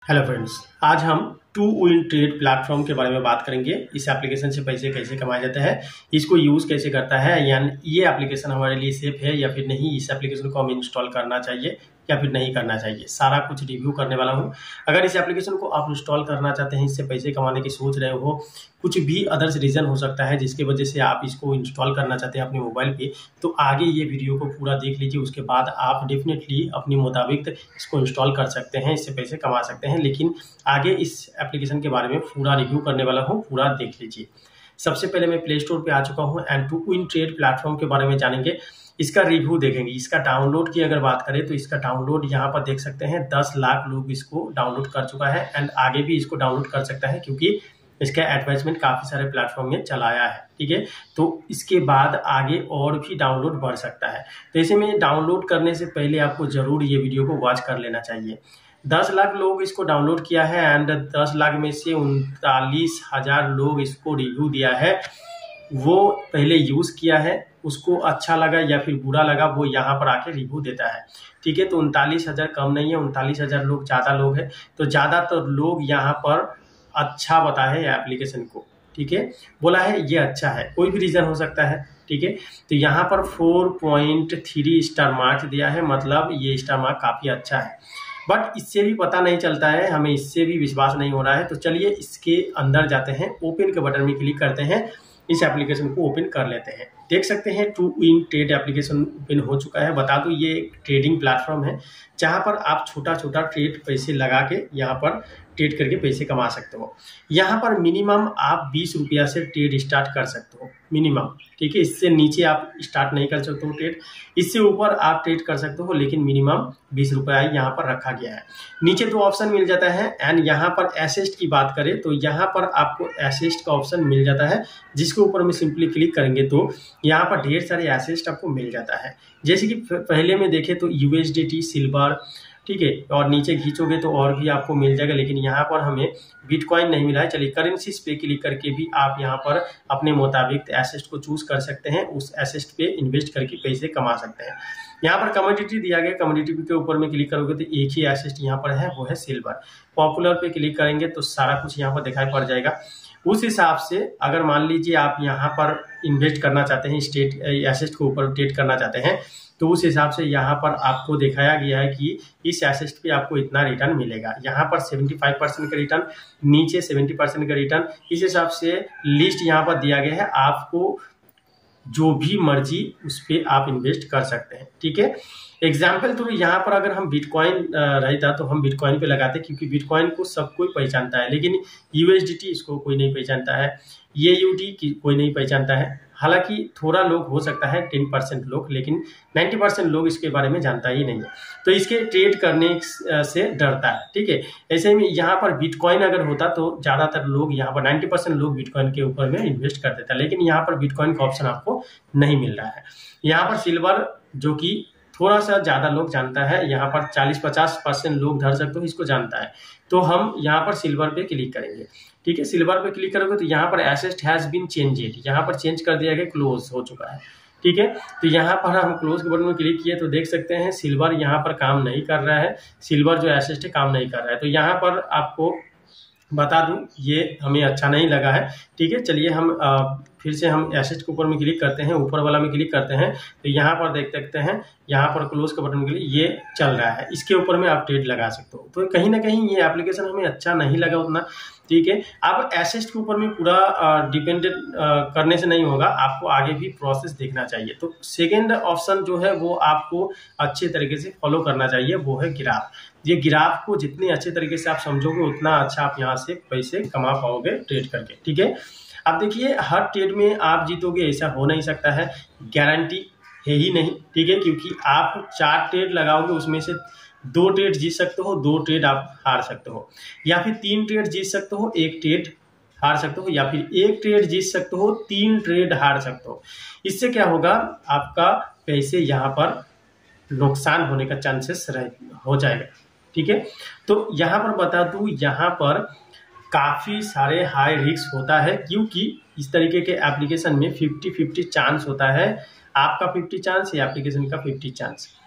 Hello friends, आज हम to win trade platform के बारे में बात करेंगे। इस एप्लीकेशन से पैसे कैसे कमाए जाते हैं, इसको यूज़ कैसे करता है, यानी ये एप्लीकेशन हमारे लिए सेफ है या फिर नहीं, इस एप्लीकेशन को हमें इंस्टॉल करना चाहिए या फिर नहीं करना चाहिए, सारा कुछ रिव्यू करने वाला हूँ। अगर इस एप्लीकेशन को आप इंस्टॉल करना चाहते हैं, इससे पैसे कमाने की सोच रहे हो, कुछ भी अदर्स रीज़न हो सकता है जिसकी वजह से आप इसको इंस्टॉल करना चाहते हैं अपने मोबाइल पे, तो आगे ये वीडियो को पूरा देख लीजिए। उसके बाद आप डेफिनेटली अपने मुताबिक इसको इंस्टॉल कर सकते हैं, इससे पैसे कमा सकते हैं। लेकिन आगे इस एप्लीकेशन के बारे में पूरा रिव्यू करने वाला हूँ, पूरा देख लीजिए। सबसे पहले मैं प्ले स्टोर पे आ चुका हूँ and two win trade platform के बारे में जानेंगे, इसका रिव्यू देखेंगे। इसका डाउनलोड की अगर बात करें तो इसका डाउनलोड यहाँ पर देख सकते हैं 10 लाख लोग इसको डाउनलोड कर चुका है एंड आगे भी इसको डाउनलोड कर सकता है क्योंकि इसका एडवर्टाइजमेंट काफ़ी सारे प्लेटफॉर्म में चलाया है। ठीक है, तो इसके बाद आगे और भी डाउनलोड बढ़ सकता है। तो ऐसे में डाउनलोड करने से पहले आपको ज़रूर ये वीडियो को वॉच कर लेना चाहिए। 10 लाख लोग इसको डाउनलोड किया है एंड 10 लाख में से 39,000 लोग इसको रिव्यू दिया है। वो पहले यूज़ किया है, उसको अच्छा लगा या फिर बुरा लगा, वो यहाँ पर आके रिव्यू देता है। ठीक है, तो 39,000 कम नहीं है, 39,000 लोग ज़्यादा लोग हैं। तो ज़्यादातर लोग यहाँ पर अच्छा बताया है एप्लीकेशन को। ठीक है, बोला है ये अच्छा है, कोई भी रीज़न हो सकता है। ठीक है, तो यहाँ पर 4.3 स्टार मार्क्स दिया है, मतलब ये स्टार मार्क काफ़ी अच्छा है। बट इससे भी पता नहीं चलता है, हमें इससे भी विश्वास नहीं हो रहा है। तो चलिए इसके अंदर जाते हैं, ओपन के बटन में क्लिक करते हैं, इस एप्लीकेशन को ओपन कर लेते हैं। देख सकते हैं two win trade application open हो चुका है। बता दूं ये एक ट्रेडिंग प्लेटफॉर्म है जहां पर आप छोटा छोटा ट्रेड पैसे लगा के यहाँ पर ट्रेड करके पैसे कमा सकते हो। यहाँ पर मिनिमम आप 20 रुपया से ट्रेड स्टार्ट कर सकते हो, मिनिमम। ठीक है, इससे नीचे आप स्टार्ट नहीं कर सकते हो ट्रेड, इससे ऊपर आप ट्रेड कर सकते हो, लेकिन मिनिमम 20 रुपया यहाँ पर रखा गया है। नीचे 2 ऑप्शन मिल जाता है एंड यहाँ पर एसेस्ट की बात करें तो यहाँ पर आपको एसेस्ट का ऑप्शन मिल जाता है, जिसके ऊपर में सिंपली क्लिक करेंगे तो यहाँ पर ढेर सारे एसेस्ट आपको मिल जाता है। जैसे कि पहले में देखें तो USDT, सिल्वर, ठीक है, और नीचे खींचोगे तो और भी आपको मिल जाएगा, लेकिन यहाँ पर हमें बिटकॉइन नहीं मिला है। चलिए करेंसीज पे क्लिक करके भी आप यहाँ पर अपने मुताबिक एसेस्ट को चूज कर सकते हैं, उस एसेस्ट पे इन्वेस्ट करके पैसे कमा सकते हैं। यहाँ पर कमोडिटी दिया गया, कमोडिटी के ऊपर में क्लिक करोगे तो एक ही एसेस्ट यहाँ पर है, वो है सिल्वर। पॉपुलर पे क्लिक करेंगे तो सारा कुछ यहाँ पर दिखाई पड़ जाएगा। उस हिसाब से अगर मान लीजिए आप यहाँ पर इन्वेस्ट करना चाहते हैं, स्टेट एसेस्ट के ऊपर ट्रेड करना चाहते हैं, तो उस हिसाब से यहाँ पर आपको दिखाया गया है कि इस एसेस्ट पे आपको इतना रिटर्न मिलेगा। यहाँ पर 75% का रिटर्न, नीचे 70% का रिटर्न, इस हिसाब से लिस्ट यहाँ पर दिया गया है। आपको जो भी मर्जी उस पर आप इन्वेस्ट कर सकते हैं। ठीक है, एग्जाम्पल तो यहाँ पर अगर हम बिटकॉइन रहता तो हम बिटकॉइन पे लगाते, क्योंकि बिटकॉइन को सब कोई पहचानता है, लेकिन USDT इसको कोई नहीं पहचानता है, AUD की कोई नहीं पहचानता है। हालांकि थोड़ा लोग हो सकता है 10% लोग, लेकिन 90% लोग इसके बारे में जानता ही नहीं है, तो इसके ट्रेड करने से डरता है। ठीक है, ऐसे में यहाँ पर बिटकॉइन अगर होता तो ज़्यादातर लोग यहाँ पर 90% लोग बिटकॉइन के ऊपर में इन्वेस्ट कर देता, लेकिन यहाँ पर बिटकॉइन का ऑप्शन आपको नहीं मिल रहा है। यहाँ पर सिल्वर, जो कि थोड़ा सा ज़्यादा लोग जानता है, यहाँ पर 40-50% लोग धर सकते हो, इसको जानता है, तो हम यहाँ पर सिल्वर पे क्लिक करेंगे। ठीक है, सिल्वर पे क्लिक करोगे तो यहाँ पर एसेस्ट हैज़ बीन चेंजेड, यहाँ पर चेंज कर दिया गया, क्लोज हो चुका है। ठीक है, तो यहाँ पर हम क्लोज के बटन में क्लिक किए तो देख सकते हैं सिल्वर यहाँ पर काम नहीं कर रहा है, सिल्वर जो एसेस्ट है काम नहीं कर रहा है। तो यहाँ पर आपको बता दूं ये हमें अच्छा नहीं लगा है। ठीक है, चलिए हम फिर से हम एसेस्ट के ऊपर में क्लिक करते हैं, ऊपर वाला में क्लिक करते हैं, तो यहाँ पर देख सकते हैं यहाँ पर क्लोज के बटन के लिए ये चल रहा है, इसके ऊपर में आप ट्रेड लगा सकते हो। तो कहीं ना कहीं ये एप्लीकेशन हमें अच्छा नहीं लगा उतना। ठीक है, अब एसेस्ट के ऊपर में पूरा डिपेंडेंट करने से नहीं होगा, आपको आगे भी प्रोसेस देखना चाहिए। तो सेकेंड ऑप्शन जो है वो आपको अच्छे तरीके से फॉलो करना चाहिए, वो है ग्राफ। ये ग्राफ को जितने अच्छे तरीके से आप समझोगे उतना अच्छा आप यहाँ से पैसे कमा पाओगे ट्रेड करके। ठीक है, अब देखिए हर ट्रेड में आप जीतोगे ऐसा हो नहीं सकता है, गारंटी है ही नहीं। ठीक है, क्योंकि आप 4 ट्रेड लगाओगे, उसमें से 2 ट्रेड जीत सकते हो, 2 ट्रेड आप हार सकते हो, या फिर 3 ट्रेड जीत सकते हो, 1 ट्रेड हार सकते हो, या फिर 1 ट्रेड जीत सकते हो, 3 ट्रेड हार सकते हो। इससे क्या होगा, आपका पैसे यहाँ पर नुकसान होने का चांसेस हो जाएगा। ठीक है, तो यहाँ पर बता दूं, यहाँ पर काफ़ी सारे हाई रिस्क होता है, क्योंकि इस तरीके के एप्लीकेशन में 50-50 चांस होता है, आपका 50 चांस या एप्लीकेशन का 50 चांस।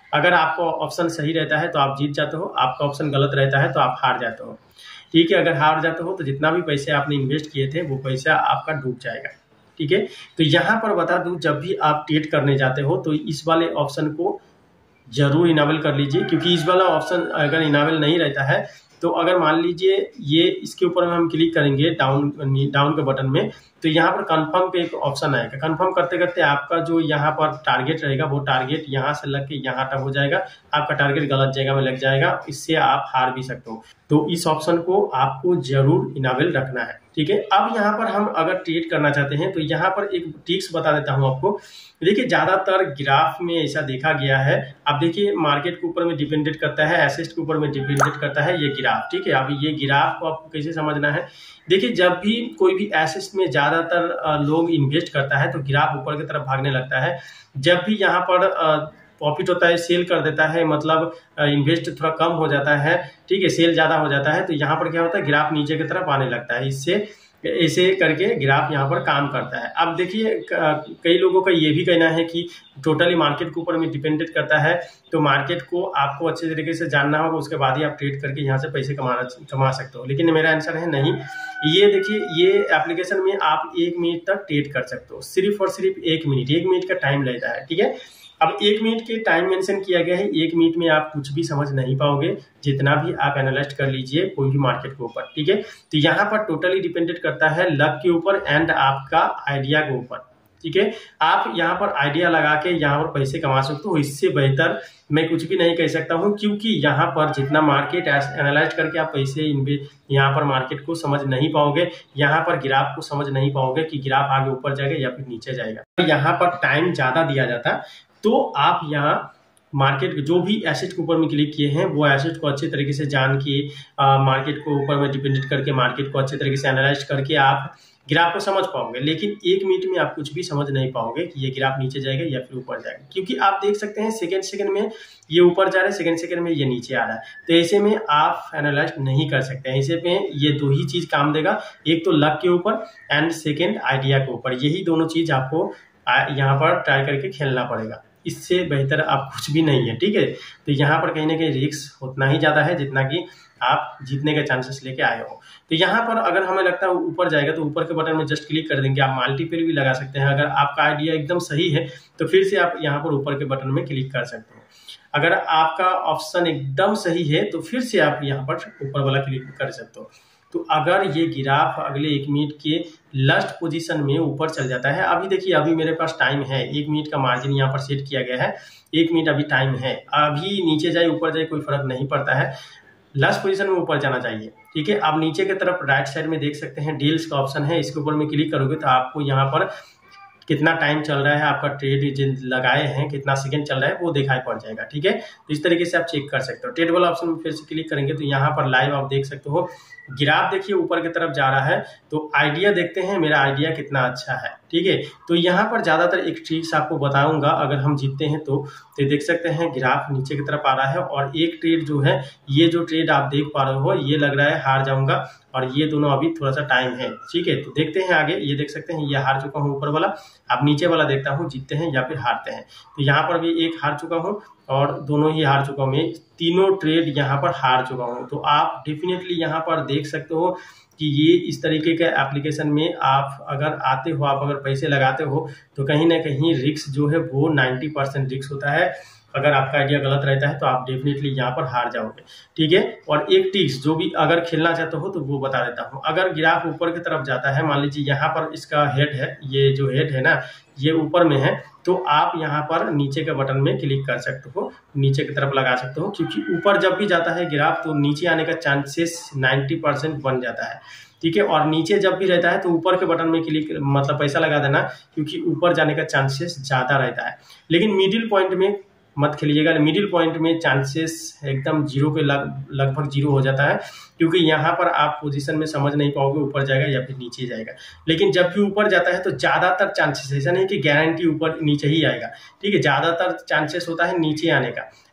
अगर आपका ऑप्शन सही रहता है तो आप जीत जाते हो, आपका ऑप्शन गलत रहता है तो आप हार जाते हो। ठीक है, अगर हार जाते हो तो जितना भी पैसे आपने इन्वेस्ट किए थे वो पैसा आपका डूब जाएगा। ठीक है, तो यहाँ पर बता दूं, जब भी आप ट्रेड करने जाते हो तो इस वाले ऑप्शन को जरूर इनेबल कर लीजिए, क्योंकि इस वाला ऑप्शन अगर इनेबल नहीं रहता है तो अगर मान लीजिए ये इसके ऊपर हम क्लिक करेंगे डाउन के बटन में, तो यहाँ पर कंफर्म पे एक ऑप्शन आएगा। कंफर्म करते करते आपका जो यहाँ पर टारगेट रहेगा वो टारगेट यहाँ से लग के यहाँ तक हो जाएगा, आपका टारगेट गलत जगह में लग जाएगा, इससे आप हार भी सकते हो। तो इस ऑप्शन को आपको जरूर इनेबल रखना है। ठीक है, अब यहाँ पर हम अगर ट्रेड करना चाहते हैं तो यहाँ पर एक ट्रिक्स बता देता हूँ आपको। देखिए, ज्यादातर ग्राफ में ऐसा देखा गया है, अब देखिए मार्केट के ऊपर में डिपेंडेंट करता है, एसेट के ऊपर में डिपेंडेंट करता है ये ग्राफ। ठीक है, अब ये ग्राफ को आपको कैसे समझना है, देखिए जब भी कोई भी एसेट में ज्यादातर लोग इन्वेस्ट करता है तो ग्राफ ऊपर की तरफ भागने लगता है। जब भी यहाँ पर प्रॉफिट होता है, सेल कर देता है, मतलब इन्वेस्ट थोड़ा कम हो जाता है, ठीक है, सेल ज्यादा हो जाता है, तो यहाँ पर क्या होता है, ग्राफ नीचे की तरफ आने लगता है। इससे ऐसे करके ग्राफ यहाँ पर काम करता है। अब देखिए कई लोगों का ये भी कहना है कि टोटली मार्केट के ऊपर में डिपेंडेंट करता है, तो मार्केट को आपको अच्छे तरीके से जानना होगा, उसके बाद ही आप ट्रेड करके यहाँ से पैसे कमा सकते हो। लेकिन मेरा आंसर है नहीं। ये देखिए, ये एप्लीकेशन में आप 1 मिनट तक ट्रेड कर सकते हो, सिर्फ और सिर्फ 1 मिनट, 1 मिनट का टाइम लेता है। ठीक है, अब 1 मिनट के टाइम मेंशन किया गया है, 1 मिनट में आप कुछ भी समझ नहीं पाओगे, जितना भी आप एनालाइज कर लीजिए कोई भी मार्केट के ऊपर। ठीक है, तो यहाँ पर टोटली डिपेंडेंट करता है लक के ऊपर एंड आपका आइडिया के ऊपर। ठीक है, आप यहाँ पर आइडिया लगा के यहाँ पर पैसे कमा सकते हो, इससे बेहतर मैं कुछ भी नहीं कह सकता हूँ, क्योंकि यहाँ पर जितना मार्केट एनालाइज करके आप पैसे यहाँ पर मार्केट को समझ नहीं पाओगे, यहाँ पर ग्राफ को समझ नहीं पाओगे कि ग्राफ आगे ऊपर जाएगा या फिर नीचे जाएगा। यहाँ पर टाइम ज्यादा दिया जाता है, तो आप यहाँ मार्केट जो भी एसेट के ऊपर में क्लिक किए हैं वो एसेट को अच्छे तरीके से जान के मार्केट को ऊपर में डिपेंडेंट करके मार्केट को अच्छे तरीके से एनालाइज करके आप ग्राफ को समझ पाओगे। लेकिन 1 मिनट में आप कुछ भी समझ नहीं पाओगे कि ये ग्राफ नीचे जाएगा या फिर ऊपर जाएगा, क्योंकि आप देख सकते हैं सेकंड में ये ऊपर जा रहा है, सेकंड में ये नीचे आ रहा है, तो ऐसे में आप एनालाइज नहीं कर सकते हैं। ऐसे में ये 2 ही चीज काम देगा, एक तो लक के ऊपर एंड सेकेंड आइडिया के ऊपर, यही दोनों चीज आपको यहाँ पर ट्राई करके खेलना पड़ेगा, इससे बेहतर आप कुछ भी नहीं है। ठीक है, तो यहाँ पर कहीं ना कहीं रिस्क उतना ही ज्यादा है जितना कि आप जीतने के चांसेस लेके आए हो। तो यहाँ पर अगर हमें लगता है ऊपर जाएगा तो ऊपर के बटन में जस्ट क्लिक कर देंगे, आप मल्टीपल भी लगा सकते हैं। अगर आपका आइडिया एकदम सही है तो फिर से आप यहाँ पर ऊपर के बटन में क्लिक कर सकते हो। अगर आपका ऑप्शन एकदम सही है तो फिर से आप यहाँ पर ऊपर वाला क्लिक कर सकते हो। तो अगर ये ग्राफ अगले 1 मिनट के लास्ट पोजीशन में ऊपर चल जाता है, अभी देखिए अभी मेरे पास टाइम है, 1 मिनट का मार्जिन यहाँ पर सेट किया गया है, 1 मिनट अभी टाइम है, अभी नीचे जाए ऊपर जाए कोई फर्क नहीं पड़ता है, लास्ट पोजीशन में ऊपर जाना चाहिए। ठीक है, आप नीचे की तरफ राइट साइड में देख सकते हैं डील्स का ऑप्शन है, इसके ऊपर में क्लिक करोगे तो आपको यहाँ पर कितना टाइम चल रहा है, आपका ट्रेड जिन लगाए हैं कितना सेकंड चल रहा है वो दिखाई पड़ जाएगा। ठीक है, तो इस तरीके से आप चेक कर सकते हो। ट्रेड वाला ऑप्शन में फिर से क्लिक करेंगे तो यहाँ पर लाइव आप देख सकते हो, ग्राफ देखिए ऊपर की तरफ जा रहा है, तो आइडिया देखते हैं मेरा आइडिया कितना अच्छा है। ठीक है, तो यहाँ पर ज्यादातर एक ट्रिक्स आपको बताऊंगा, अगर हम जीतते हैं तो देख सकते हैं ग्राफ नीचे की तरफ आ रहा है, और एक ट्रेड जो है, ये जो ट्रेड आप देख पा रहे हो ये लग रहा है हार जाऊंगा, और ये दोनों अभी थोड़ा सा टाइम है। ठीक है, तो देखते हैं आगे, ये देख सकते हैं ये हार चुका हूँ ऊपर वाला, अब नीचे वाला देखता हूँ जीतते हैं या फिर हारते हैं। तो यहाँ पर भी एक हार चुका हूँ और दोनों ही हार चुका हूँ, मैं तीनों ट्रेड यहाँ पर हार चुका हूँ। तो आप डेफिनेटली यहाँ पर देख सकते हो कि ये इस तरीके के एप्लीकेशन में आप अगर आते हो, आप अगर पैसे लगाते हो तो कहीं ना कहीं रिस्क जो है वो 90% रिस्क होता है। अगर आपका आइडिया गलत रहता है तो आप डेफिनेटली यहाँ पर हार जाओगे। ठीक है, और एक टिप्स जो भी अगर खेलना चाहते हो तो वो बता देता हूँ। अगर ग्राफ ऊपर की तरफ जाता है, मान लीजिए यहाँ पर इसका हेड है, ये जो हेड है ना ये ऊपर में है, तो आप यहाँ पर नीचे के बटन में क्लिक कर सकते हो, नीचे की तरफ लगा सकते हो, क्योंकि ऊपर जब भी जाता है ग्राफ तो नीचे आने का चांसेस 90% बन जाता है। ठीक है, और नीचे जब भी रहता है तो ऊपर के बटन में क्लिक मतलब पैसा लगा देना, क्योंकि ऊपर जाने का चांसेस ज्यादा रहता है। लेकिन मिडिल पॉइंट में मत खेलिएगा, मिडिल पॉइंट में चांसेस एकदम जीरो के लगभग जीरो हो जाता है, क्योंकि यहाँ पर आप पोजीशन में समझ नहीं पाओगे ऊपर जाएगा या फिर नीचे जाएगा। लेकिन जब भी ऊपर जाता है तो ज्यादातर चांसेस, ऐसा नहीं कि गारंटी ऊपर नीचे ही आएगा, ठीक है, ज्यादातर चांसेस होता है नीचे आने का।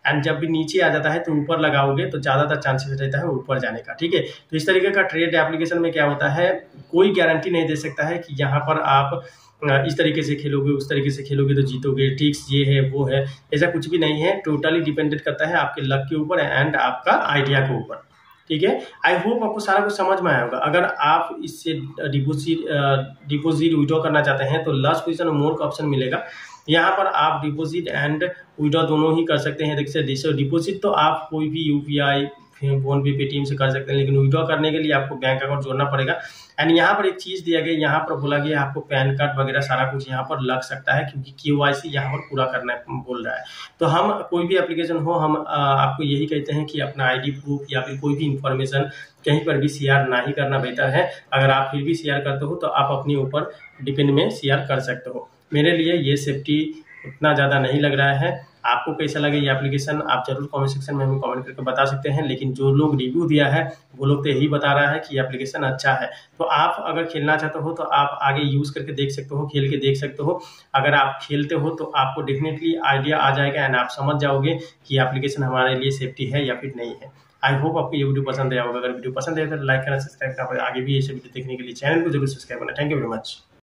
एंड जब भी नीचे आ जाता है तो ऊपर लगाओगे तो ज़्यादातर चांसेस रहता है ऊपर जाने का। ठीक है, तो इस तरीके का ट्रेड एप्लीकेशन में क्या होता है, कोई गारंटी नहीं दे सकता है कि यहाँ पर आप इस तरीके से खेलोगे उस तरीके से खेलोगे तो जीतोगे, ट्रिक्स ये है वो है, ऐसा कुछ भी नहीं है। टोटली डिपेंडेंट करता है आपके लक के ऊपर एंड आपका आइडिया के ऊपर। ठीक है, आई होप आपको सारा कुछ समझ में आया होगा। अगर आप इससे डिपोजिट विड्रॉ करना चाहते हैं तो लास्ट पोजीशन में मोर का ऑप्शन मिलेगा, यहाँ पर आप डिपॉजिट एंड विड्रॉ दोनों ही कर सकते हैं। देखिए डिपॉजिट तो आप कोई भी यूपीआई, फोन पे, पेटीएम से कर सकते हैं, लेकिन विड्रॉ करने के लिए आपको बैंक अकाउंट जोड़ना पड़ेगा। एंड यहाँ पर एक चीज दिया गया, यहाँ पर बोला गया आपको पैन कार्ड वगैरह सारा कुछ यहाँ पर लग सकता है, क्योंकि केवाईसी यहाँ पर पूरा करना बोल रहा है। तो हम कोई भी एप्लीकेशन हो, हम आपको यही कहते हैं कि अपना आईडी प्रूफ या फिर कोई भी इंफॉर्मेशन कहीं पर भी शेयर ना ही करना बेहतर है। अगर आप फिर भी शेयर करते हो तो आप अपने ऊपर डिपेंड में शेयर कर सकते हो। मेरे लिए ये सेफ्टी उतना ज़्यादा नहीं लग रहा है। आपको कैसा लगे ये एप्लीकेशन आप जरूर कमेंट सेक्शन में हमें कमेंट करके बता सकते हैं। लेकिन जो लोग रिव्यू दिया है वो लोग तो यही बता रहा है कि एप्लीकेशन अच्छा है। तो आप अगर खेलना चाहते हो तो आप आगे यूज़ करके देख सकते हो, खेल के देख सकते हो। अगर आप खेलते हो तो आपको डेफिनेटली आइडिया आ जाएगा एंड आप समझ जाओगे कि एप्लीकेशन हमारे लिए सेफ्टी है या फिर नहीं है। आई होप आपको ये वीडियो पसंद आया होगा। अगर वीडियो पसंद आया तो लाइक करना, सब्सक्राइब करना, आगे भी ऐसे वीडियो देखने के लिए चैनल को जरूर सब्सक्राइब करना। Thank you very much.